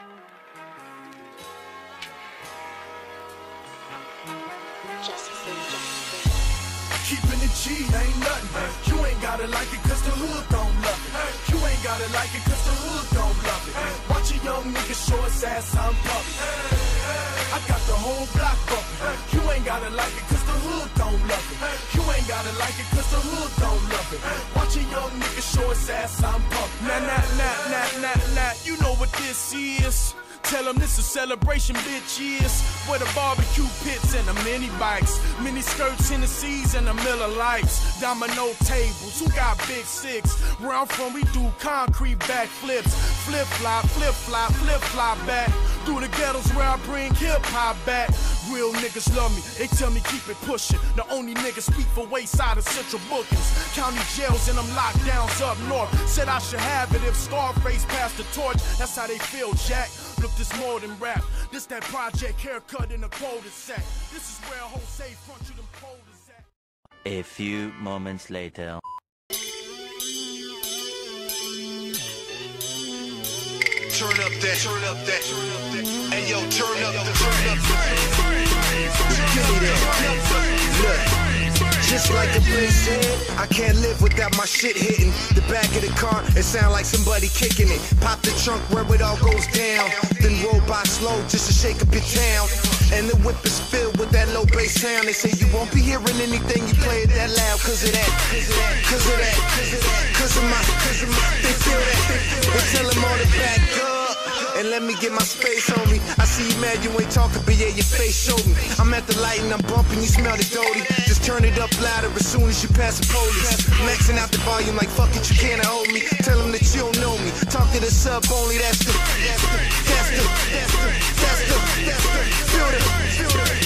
Keeping it G ain't nothing. You ain't gotta like it cause the hood don't love it. You ain't gotta like it cause the hood don't love it. Watch a young nigga show his ass, I'm pumping. I got the whole block bumping. You ain't gotta like it cause the hood don't love it. You ain't gotta like it cause the hood don't love it. Watch a young nigga show his ass, I'm pumping. Nah, you know what this is. Tell them this a celebration, bitch, yes. Where the barbecue pits and the mini bikes, mini skirts, Hennessy's and the Miller Lights, domino tables, who got big six? Where I'm from, we do concrete backflips, flip flop back. Through the ghettos where I bring hip hop back. Real niggas love me, they tell me keep it pushing. The only niggas speak for Wayside of Central Bookings. County jails and them lockdowns up north. Said I should have it if Scarface passed the torch. That's how they feel, Jack. Look, this more than rap. This that project haircut in a cul-de-sac. This is where Jose front you them quotas at. A few moments later. Turn up that. Hey yo, turn up the. Give me that. Look, just like the bitch said, I can't live without my shit hitting the back of the car. It sound like somebody kicking it. Pop the trunk where it all goes down, then roll by slow just to shake up your town. And the whip is filled with that low bass sound. They say you won't be hearing anything you play it that loud. Cause of that. They feel that. But tell them all to back up and let me get my space on me. I see you mad you ain't talking, but yeah, your face showed me. I'm at the light and I'm bumping, you smell the doty. Just turn it up louder as soon as you pass the police. Maxing out the volume like fuck it, you can't hold me. Tell them that you don't know me. Talk to the sub only, that's the. Feel the.